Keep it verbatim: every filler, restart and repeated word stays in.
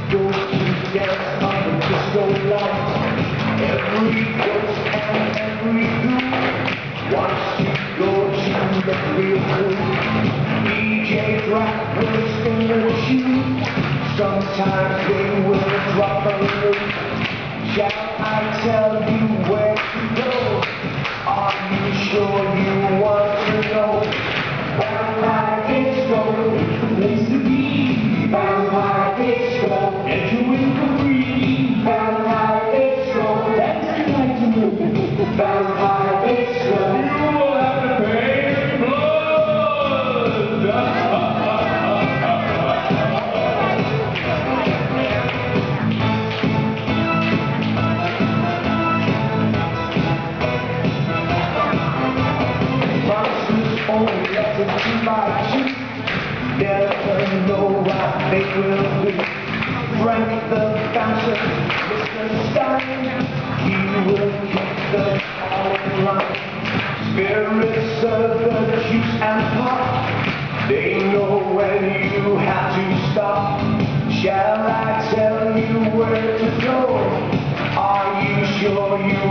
Go to dance on the disco lights. Every ghost and every ghoul wants to go to the real cool. D J drop will spin the shoe. Sometimes they will drop a loop. Shall I tell you where to go? Are you sure you want to know? Vampire Disco is the place to be. Vampire Disco, entering for free. Vampire Disco, that's the night to move. Vampire Disco, you will have to pay blood. Monsters only let them be by cheap. Never know what they will be. Frank the bouncer, Mister Stein, he will keep them all in line. Spirits serve the juice and pop. They know when you have to stop. Shall I tell you where to go? Are you sure you